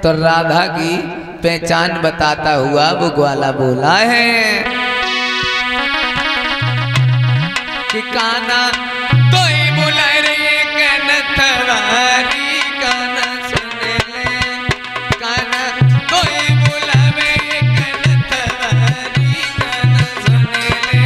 तो राधा की पहचान बताता हुआ वो ग्वाला बोला है कि काना तो ही बुला रे कनथवारी काना सुन ले काना तो ही बुलावे कनथवारी काना सुन ले।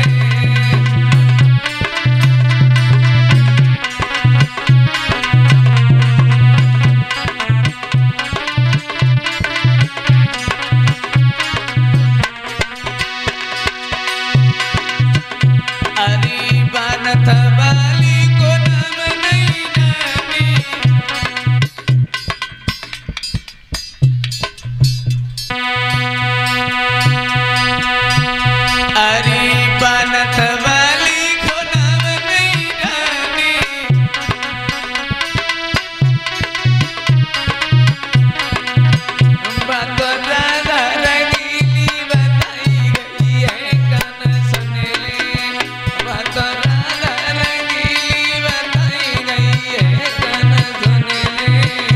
अरे बनत वाली को नाम नहीं जानी अरे बनत वाली को नाम नहीं जानी बात राधा रंगीली बताई गई है कान सुन ले बात राधा रंगीली बताई गई है कान सुन ले।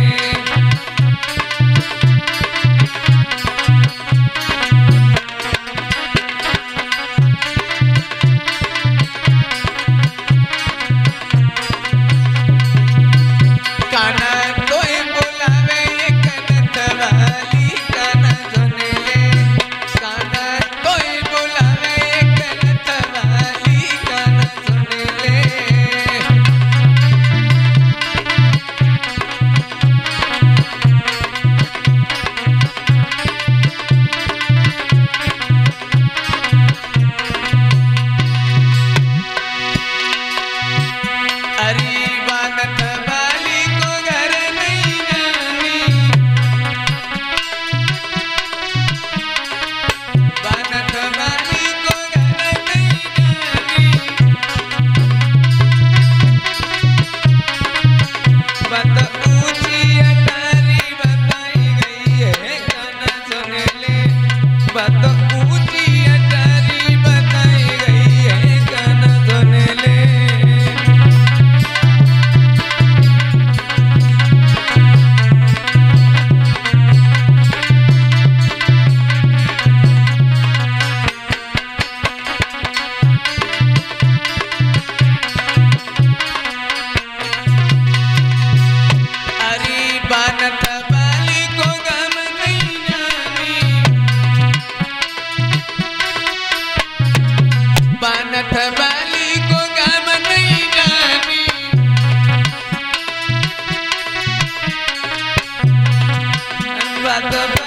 काना कोई बुलावे कनथवाली काना सुन ले काना कोई बुलावे कनथवाली काना सुन ले। अरे बनत वाली को घर नहीं जानी बनत वाली को घर नहीं जानी बात ऊंची अटारी बताई गई है काना सुन ले बात ऊंची अटारी बताई गई है काना सुन ले। अरे बनत वाली को गम नहीं जानी बनत वाली को गम नहीं जानी बात